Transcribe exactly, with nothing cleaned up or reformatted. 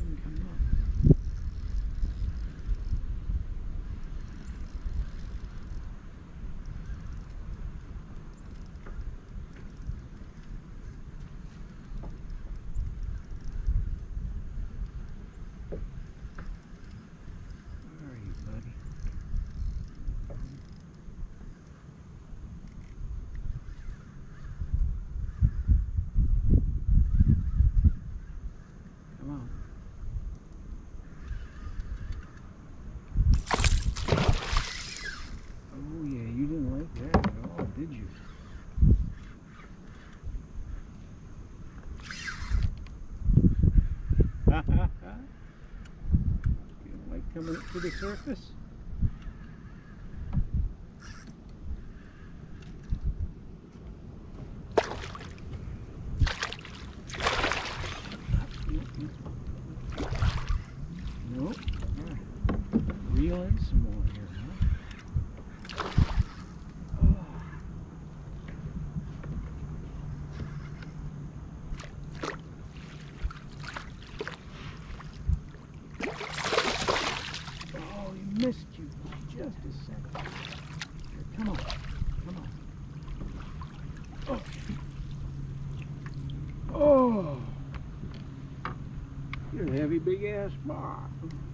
even come up. Where are you, buddy? Come on. Oh yeah, you didn't like that at all, did you? Ha ha ha. You don't like coming up to the surface? Nope. Alright. Reel in some more here, huh? Oh. Oh, he missed you by just a second. Here, come on. Come on. Oh. Oh. You're a heavy, big ass bar.